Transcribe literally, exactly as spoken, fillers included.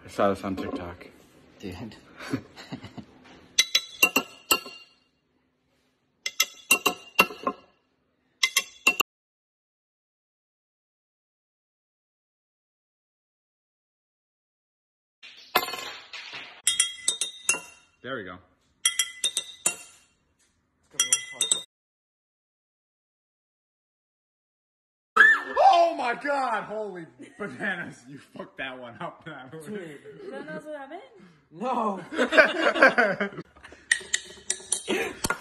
I saw this on TikTok. Dude. There we go. Oh my god! Holy bananas. You fucked that one up. Dude. That knows what I meant? No.